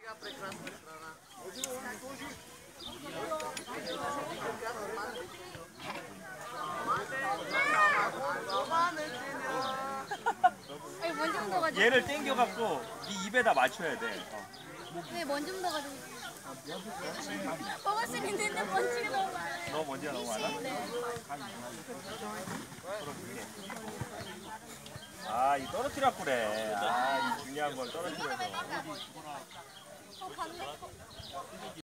아니 먼지 묻어가지고. 얘를 당겨갖고 네 입에다 맞춰야 돼. 네 먼지 묻어가지고. 먹을 수 있는데 먼지가 너무 많아요. 너 먼지가 너무 많아? 네. 아, 이 떨어뜨렸 그래. 아, 이 중요한 걸 떨어뜨려서. 갔네.